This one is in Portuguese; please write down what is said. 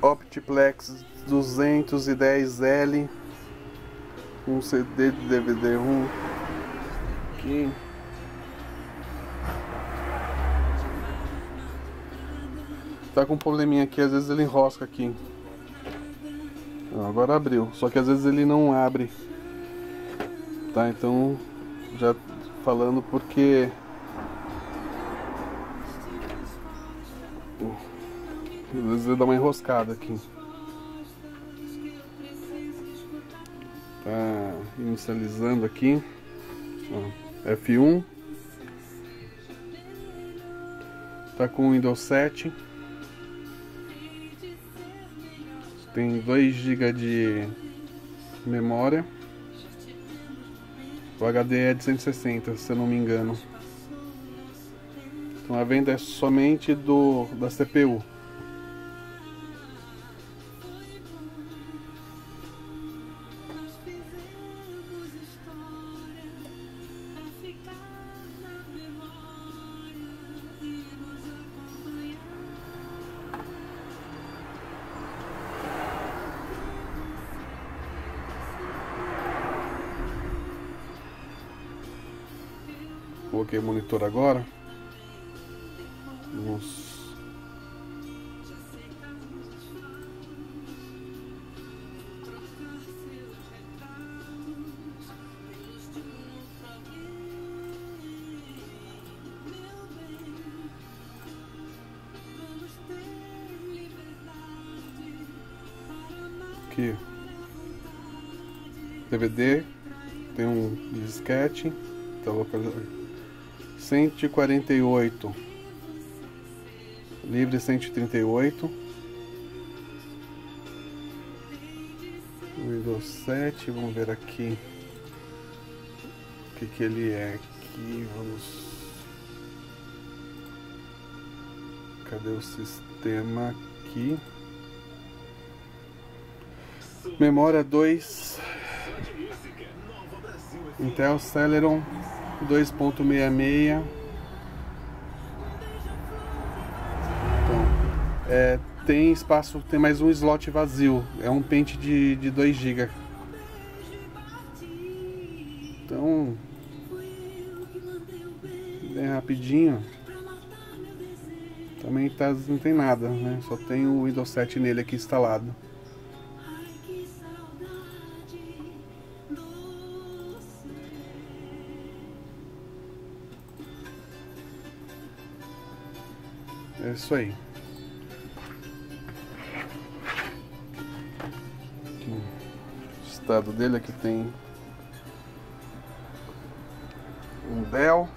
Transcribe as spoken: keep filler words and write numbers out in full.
Optiplex duzentos e dez L, um C D de D V D um aqui. Tá com um probleminha aqui, às vezes ele enrosca aqui. Agora abriu, só que às vezes ele não abre, tá? Então já falando porque às vezes ele dá uma enroscada aqui. Tá inicializando aqui, ó, F um, tá com Windows sete, tem dois gigas de memória, o H D é de cento e sessenta, se eu não me engano. Então a venda é somente do da C P U. Coloquei o monitor agora. Vamos. Aqui. D V D. Tem um disquete. Tá localizado. cento e quarenta e oito, livre cento e trinta e oito, Windows sete, vamos ver aqui o que que ele é aqui, vamos, cadê o sistema aqui, memória dois, Intel Celeron dois ponto sessenta e seis. Então, é, tem espaço, tem mais um slot vazio. É um pente de, de dois gigas. Então, bem rapidinho. Também tá, não tem nada, né? Só tem o Windows sete nele aqui instalado. É isso aí. O estado dele aqui tem um Dell.